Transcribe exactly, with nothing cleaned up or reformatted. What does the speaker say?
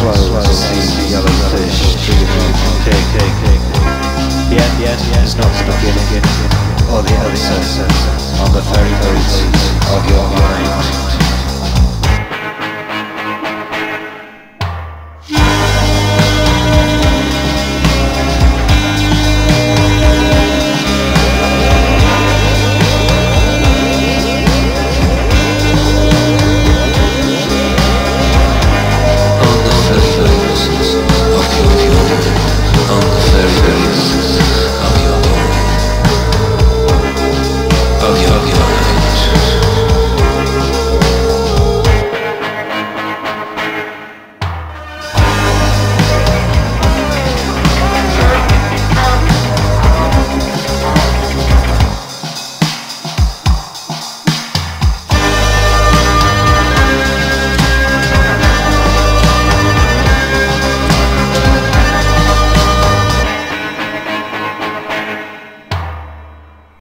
swallows the yellow fish to the cake. The end, the end, the end is not the beginning or the answer on the very boat of your mind.